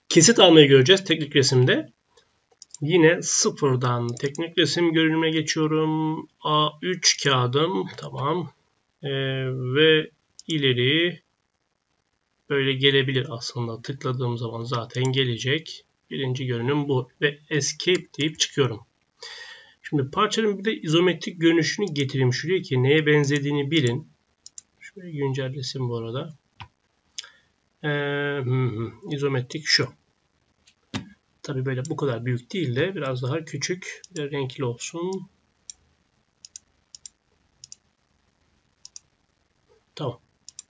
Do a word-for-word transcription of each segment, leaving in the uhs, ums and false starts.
kesit almayı göreceğiz teknik resimde. Yine sıfırdan teknik resim görünümüne geçiyorum. A üç kağıdım. Tamam. Ee, ve ileri böyle gelebilir aslında. Tıkladığım zaman zaten gelecek. Birinci görünüm bu. Ve escape deyip çıkıyorum. Şimdi parçanın bir de izometrik görünüşünü getireyim şuraya ki neye benzediğini bilin. Şöyle güncellesin bu arada. Ee, hı hı, izometrik şu. Tabii böyle bu kadar büyük değil de biraz daha küçük. Bir de renkli olsun. Tamam.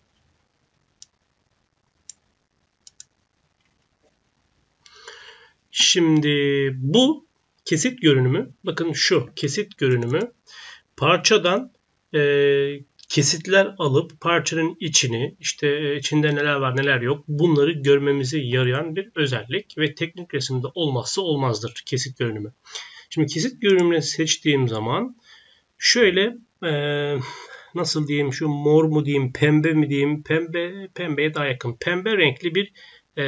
Şimdi bu kesit görünümü, bakın şu kesit görünümü parçadan e, kesitler alıp parçanın içini, işte içinde neler var neler yok bunları görmemizi yarayan bir özellik ve teknik resimde olmazsa olmazdır kesit görünümü. Şimdi kesit görünümünü seçtiğim zaman şöyle e, nasıl diyeyim, şu mor mu diyeyim, pembe mi diyeyim, pembe pembeye daha yakın, pembe renkli bir e,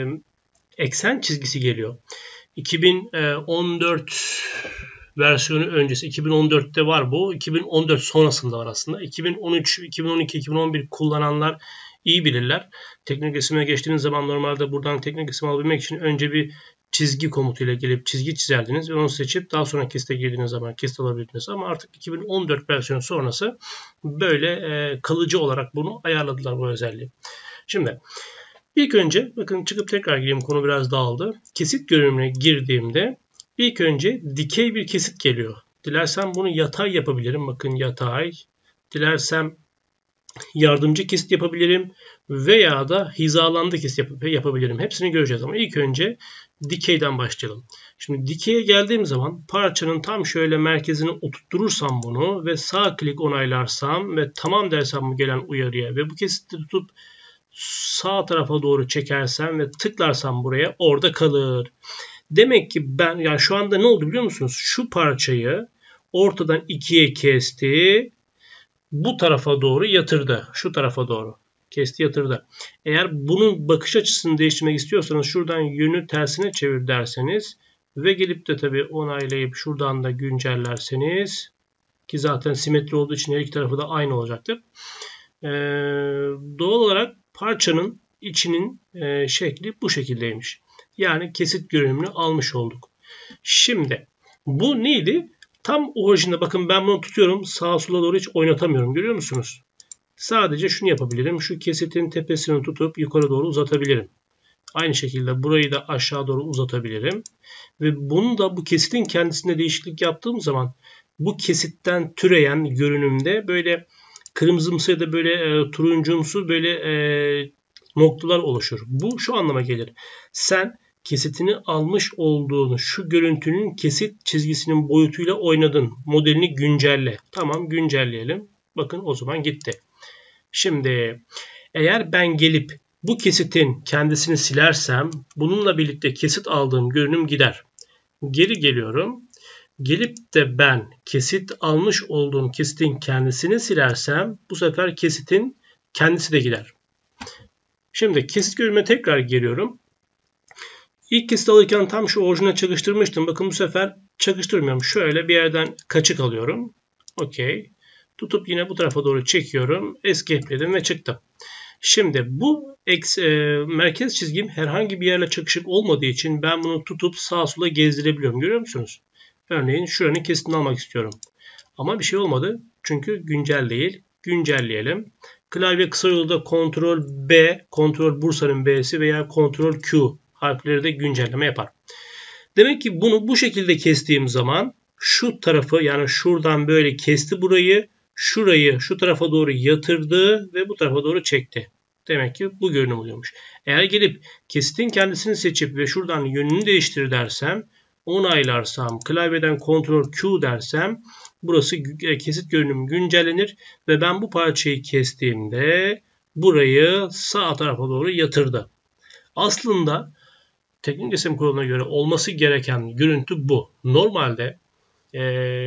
eksen çizgisi geliyor. iki bin on dört versiyonu öncesi, iki bin on dörtte var bu. iki bin on dört sonrasında var aslında. iki bin on üç, iki bin on iki, iki bin on bir kullananlar iyi bilirler. Teknik resime geçtiğiniz zaman normalde buradan teknik resim alabilmek için önce bir çizgi komutuyla gelip çizgi çizerdiniz ve onu seçip daha sonra kesite girdiğiniz zaman kesit alabilirdiniz. Ama artık iki bin on dört versiyonu sonrası böyle kalıcı olarak bunu ayarladılar, bu özelliği. Şimdi İlk önce bakın çıkıp tekrar gireyim, konu biraz dağıldı. Kesit görünümüne girdiğimde ilk önce dikey bir kesit geliyor. Dilersem bunu yatay yapabilirim. Bakın yatay. Dilersem yardımcı kesit yapabilirim veya da hizalandı kesit yap yapabilirim. Hepsini göreceğiz ama ilk önce dikeyden başlayalım. Şimdi dikeye geldiğim zaman parçanın tam şöyle merkezine oturtturursam bunu ve sağ klik onaylarsam ve tamam dersem bu gelen uyarıya ve bu kesiti tutup sağ tarafa doğru çekersem ve tıklarsam buraya, orada kalır. Demek ki ben, yani şu anda ne oldu biliyor musunuz? Şu parçayı ortadan ikiye kesti. Bu tarafa doğru yatırdı. Şu tarafa doğru kesti, yatırdı. Eğer bunun bakış açısını değiştirmek istiyorsanız şuradan yönü tersine çevir derseniz ve gelip de tabii onaylayıp şuradan da güncellerseniz, ki zaten simetri olduğu için her iki tarafı da aynı olacaktır. Ee, doğal olarak parçanın içinin e, şekli bu şekildeymiş. Yani kesit görünümünü almış olduk. Şimdi bu neydi? Tam orijinde bakın ben bunu tutuyorum. Sağa sola doğru hiç oynatamıyorum. Görüyor musunuz? Sadece şunu yapabilirim. Şu kesitin tepesini tutup yukarı doğru uzatabilirim. Aynı şekilde burayı da aşağı doğru uzatabilirim. Ve bunu da bu kesitin kendisinde değişiklik yaptığım zaman bu kesitten türeyen görünümde böyle kırmızımsı ya da böyle e, turuncumsu böyle e, noktalar oluşur. Bu şu anlama gelir. Sen kesitini almış olduğun şu görüntünün kesit çizgisinin boyutuyla oynadın. Modelini güncelle. Tamam, güncelleyelim. Bakın o zaman gitti. Şimdi eğer ben gelip bu kesitin kendisini silersem bununla birlikte kesit aldığım görünüm gider. Geri geliyorum. Gelip de ben kesit almış olduğum kesitin kendisini silersem bu sefer kesitin kendisi de gider. Şimdi kesit görünümüne tekrar geliyorum. İlk kesit alırken tam şu orijinal çakıştırmıştım. Bakın bu sefer çakıştırmıyorum. Şöyle bir yerden kaçık alıyorum. Okey. Tutup yine bu tarafa doğru çekiyorum. Escape'ledim ve çıktım. Şimdi bu eks, e, merkez çizgim herhangi bir yerle çakışık olmadığı için ben bunu tutup sağa sola gezdirebiliyorum. Görüyor musunuz? Örneğin şuranın kesitini almak istiyorum. Ama bir şey olmadı. Çünkü güncel değil. Güncelleyelim. Klavye kısa yolda kontrol B, kontrol Bursa'nın B'si veya kontrol Q harfleri de güncelleme yapar. Demek ki bunu bu şekilde kestiğim zaman şu tarafı, yani şuradan böyle kesti burayı, şurayı şu tarafa doğru yatırdı ve bu tarafa doğru çekti. Demek ki bu görünüm oluyormuş. Eğer gelip kesitin kendisini seçip ve şuradan yönünü değiştir dersem, onaylarsam, klavyeden kontrol Q dersem burası kesit görünüm güncellenir ve ben bu parçayı kestiğimde burayı sağ tarafa doğru yatırdı. Aslında teknik resim kuralına göre olması gereken görüntü bu. Normalde e,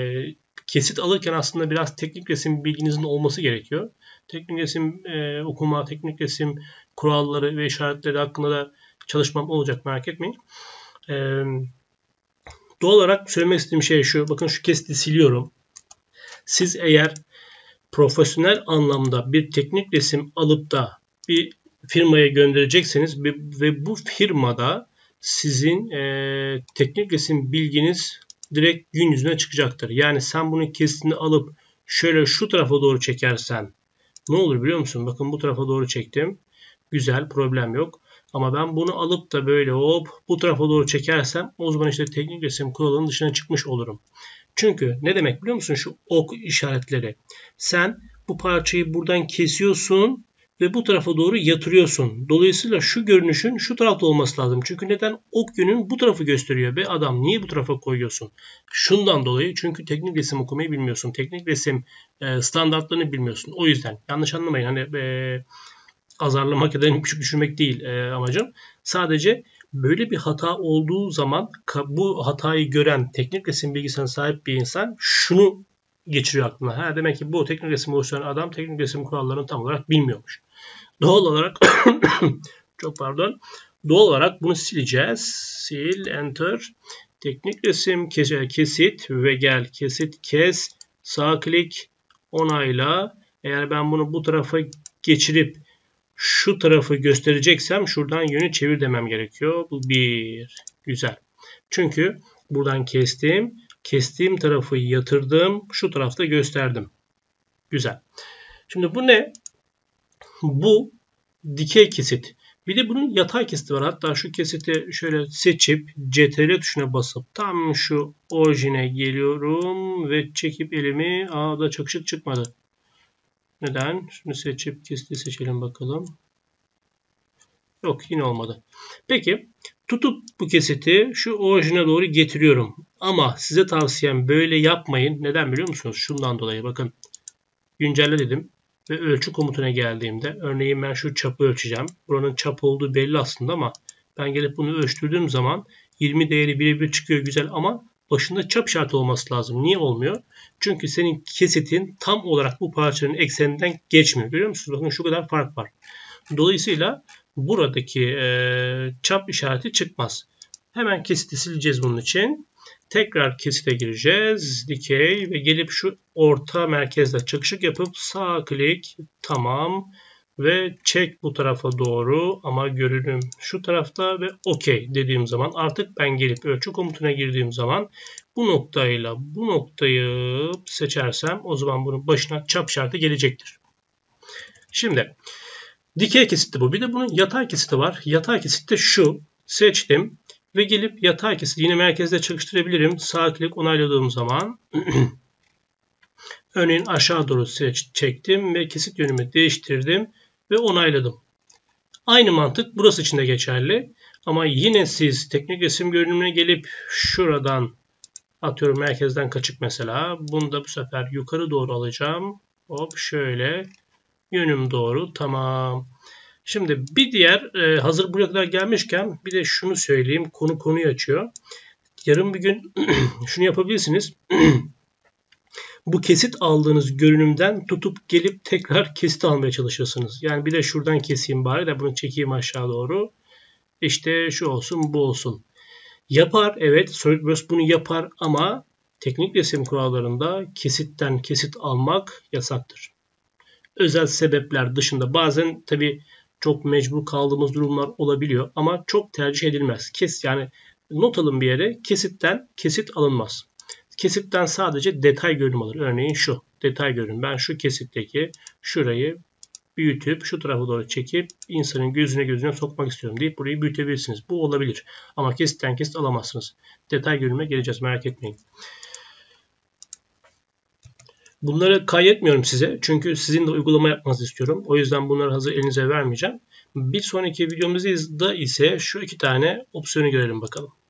kesit alırken aslında biraz teknik resim bilginizin olması gerekiyor. Teknik resim e, okuma, teknik resim kuralları ve işaretleri hakkında da çalışmam olacak, merak etmeyin. Ee, doğal olarak söylemek istediğim şey şu. Bakın şu kesiti siliyorum. Siz eğer profesyonel anlamda bir teknik resim alıp da bir firmaya gönderecekseniz ve bu firmada sizin e, teknik resim bilginiz direkt gün yüzüne çıkacaktır. Yani sen bunun kesitini alıp şöyle şu tarafa doğru çekersen ne olur biliyor musun? Bakın bu tarafa doğru çektim. Güzel, problem yok. Ama ben bunu alıp da böyle hop bu tarafa doğru çekersem o zaman işte teknik resim kuralının dışına çıkmış olurum. Çünkü ne demek biliyor musun şu ok işaretleri? Sen bu parçayı buradan kesiyorsun ve bu tarafa doğru yatırıyorsun. Dolayısıyla şu görünüşün şu tarafta olması lazım. Çünkü neden? Ok yönün bu tarafı gösteriyor. Be adam niye bu tarafa koyuyorsun? Şundan dolayı, çünkü teknik resim okumayı bilmiyorsun. Teknik resim e, standartlarını bilmiyorsun. O yüzden yanlış anlamayın. Hani e, azarlamak ya da küçük düşürmek değil e, amacım. Sadece böyle bir hata olduğu zaman bu hatayı gören teknik resim bilgisine sahip bir insan şunu geçiriyor aklına. Ha, demek ki bu teknik resim oluşturan adam teknik resim kurallarını tam olarak bilmiyormuş. Doğal olarak çok pardon. Doğal olarak bunu sileceğiz. Sil, enter. Teknik resim kesit ve gel kesit kes. Sağ klik onayla. Eğer ben bunu bu tarafa geçirip şu tarafı göstereceksem şuradan yönü çevir demem gerekiyor. Bu bir. Güzel. Çünkü buradan kestim. Kestiğim tarafı yatırdım. Şu tarafta gösterdim. Güzel. Şimdi bu ne? Bu dikey kesit. Bir de bunun yatay kesiti var. Hatta şu kesiti şöyle seçip C T R L tuşuna basıp tam şu orijine geliyorum ve çekip elimi. Aa da çakışık çıkmadı. Neden? Şunu seçip kesiti seçelim bakalım. Yok, yine olmadı. Peki tutup bu kesiti şu orijine doğru getiriyorum. Ama size tavsiyem böyle yapmayın. Neden biliyor musunuz? Şundan dolayı bakın. Güncelle dedim ve ölçü komutuna geldiğimde örneğin ben şu çapı ölçeceğim. Buranın çap olduğu belli aslında ama ben gelip bunu ölçtürdüğüm zaman yirmi değeri birebir çıkıyor, güzel, ama başında çap işareti olması lazım. Niye olmuyor? Çünkü senin kesitin tam olarak bu parçanın ekseninden geçmiyor. Görüyor musunuz? Bakın şu kadar fark var. Dolayısıyla buradaki e, çap işareti çıkmaz. Hemen kesiti sileceğiz bunun için. Tekrar kesite gireceğiz. Dikey ve gelip şu orta merkezde çakışık yapıp sağ klik, tamam, ve çek bu tarafa doğru ama görünüm şu tarafta ve okey dediğim zaman artık ben gelip ölçü komutuna girdiğim zaman bu noktayla bu noktayı seçersem o zaman bunun başına çap işareti gelecektir. Şimdi dikey kesitti bu. Bir de bunun yatay kesiti var. Yatay kesitte şu. Seçtim. Ve gelip yatay kesit yine merkezde çalıştırabilirim. Sağ klik onayladığım zaman örneğin aşağı doğru seç, çektim ve kesit yönümü değiştirdim ve onayladım. Aynı mantık burası için de geçerli. Ama yine siz teknik resim görünümüne gelip şuradan atıyorum merkezden kaçık mesela. Bunu da bu sefer yukarı doğru alacağım. Hop şöyle. Yönüm doğru. Tamam. Şimdi bir diğer e, hazır buraya kadar gelmişken bir de şunu söyleyeyim. Konu konuyu açıyor. Yarın bir gün şunu yapabilirsiniz. Bu kesit aldığınız görünümden tutup gelip tekrar kesit almaya çalışırsınız. Yani bir de şuradan keseyim bari de bunu çekeyim aşağı doğru. İşte şu olsun, bu olsun. Yapar, evet, SolidWorks bunu yapar ama teknik resim kurallarında kesitten kesit almak yasaktır. Özel sebepler dışında bazen tabii çok mecbur kaldığımız durumlar olabiliyor ama çok tercih edilmez. Kes yani not alın bir yere, kesitten kesit alınmaz. Kesitten sadece detay görünüm alır. Örneğin şu detay görünüm. Ben şu kesitteki şurayı büyütüp şu tarafa doğru çekip insanın gözüne gözüne sokmak istiyorum deyip burayı büyütebilirsiniz. Bu olabilir. Ama kesitten kesit alamazsınız. Detay görünüme geleceğiz, merak etmeyin. Bunları kaydetmiyorum size. Çünkü sizin de uygulama yapmanızı istiyorum. O yüzden bunları hazır elinize vermeyeceğim. Bir sonraki videomuzda ise şu iki tane opsiyonu görelim bakalım.